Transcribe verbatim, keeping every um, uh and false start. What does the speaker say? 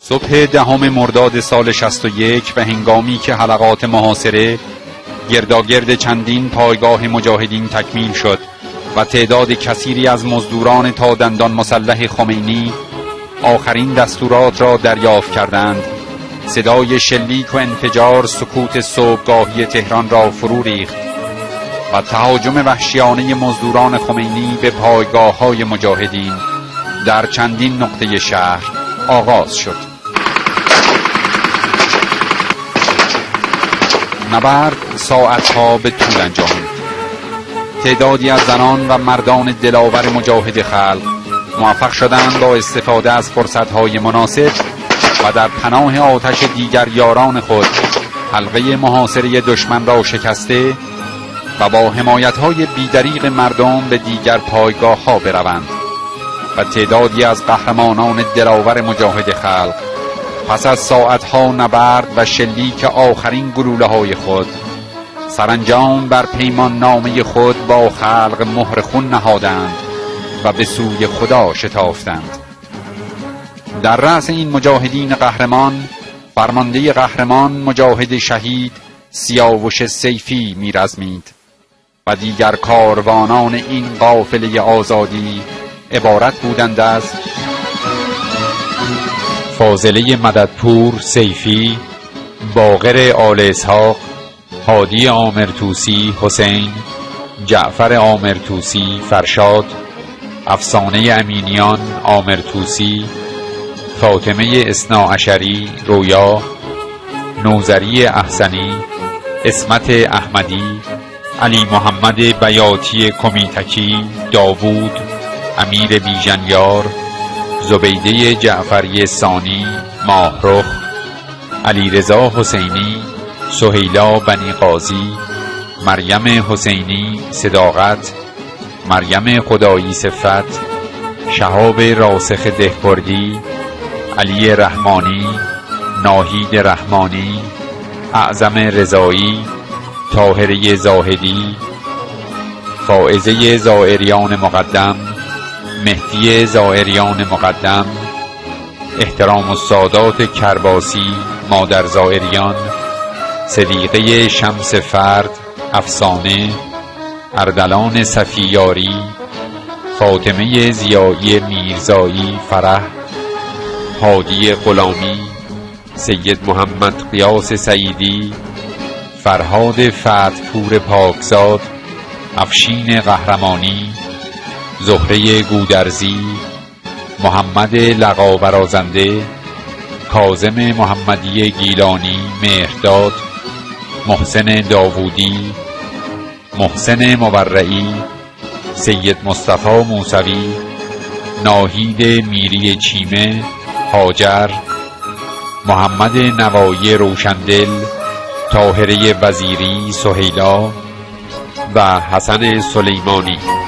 صبح دهم مرداد سال شصت و یک و هنگامی که حلقات محاصره گرداگرد چندین پایگاه مجاهدین تکمیل شد و تعداد کثیری از مزدوران تا دندان مسلح خمینی آخرین دستورات را دریافت کردند، صدای شلیک و انفجار سکوت صبحگاهی تهران را فرو ریخت و تهاجم وحشیانه مزدوران خمینی به پایگاه‌های مجاهدین در چندین نقطه شهر آغاز شد. نبرد ساعتها به طول انجامید. تعدادی از زنان و مردان دلاور مجاهد خلق موفق شدند با استفاده از فرصت‌های مناسب و در پناه آتش دیگر یاران خود حلقه محاصره دشمن را شکسته و با حمایت‌های بیدریغ مردم به دیگر پایگاه‌ها بروند و تعدادی از قهرمانان دلاور مجاهد خلق پس از ساعتها نبرد و شلیک آخرین گلوله‌های خود سرانجام بر پیمان نامه خود با خلق مهر خون نهادند و به سوی خدا شتافتند. در رأس این مجاهدین قهرمان فرمانده قهرمان مجاهد شهید سیاوش سیفی می‌رزمید و دیگر کاروانان این قافله آزادی عبارت بودند از فاضله مددپور سیفی، باقر آل اسحاق، هادی عامر طوسی حسین، جعفر عامر طوسی فرشاد، افسانه امینیان عامر طوسی، فاطمه اثناعشری رویا، نوذری احسنی، اسمت احمدی، علی محمد بیاتی کمیتکی داوود، امیر بیژنیار، زبیده جعفری ثانی ماهرخ، علی رضا حسینی، سهیلا بنی قاضی، مریم حسینی صداقت، مریم خدایی صفت، شهاب راسخ دهکردی، علی رحمانی، ناهید رحمانی، اعظم رضایی، طاهره زاهدی، فائزه زائریان مقدم، مهدی زائریان مقدم، احترام السادات کرباسی مادر زائریان، صدیقه شمس فرد افسانه، اردلان صفیاری، فاطمه زیایی میرزایی فرح، هادی غلامی، سید محمد قیاس سعیدی، فرهاد فتحپور پاکزاد، افشین قهرمانی، زهره گودرزی، محمد لقابرازنده، کاظم محمدی گیلانی مهرداد، محسن داوودی، محسن مورعی، سید مصطفی موسوی، ناهید میری چیمه هاجر، محمد نوایی روشندل، طاهره وزیری سهیلا و حسن سلیمانی.